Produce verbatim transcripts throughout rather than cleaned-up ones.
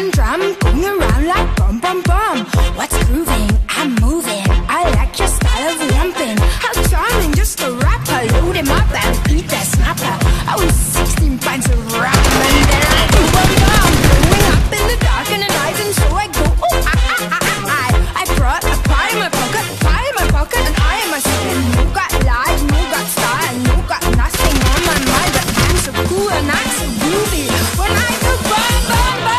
and drum, going around like bum bum bum. What's grooving? I'm moving. I like your style of lumping. How charming, just a rapper. Load him up and eat that snapper. I was sixteen pints of rum and then I go bum bum. Blowing up in the dark and the night, and so I go oh I I I I. I brought a pie in my pocket, pie in my pocket, and I am a sin. No got life, no got style, no got nothing on my mind, but I'm so cool and I'm so groovy when I go bum bum bum.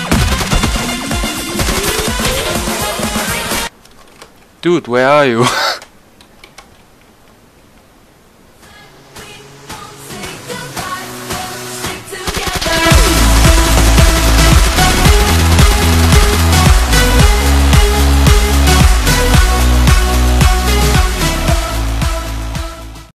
Dude, where are you?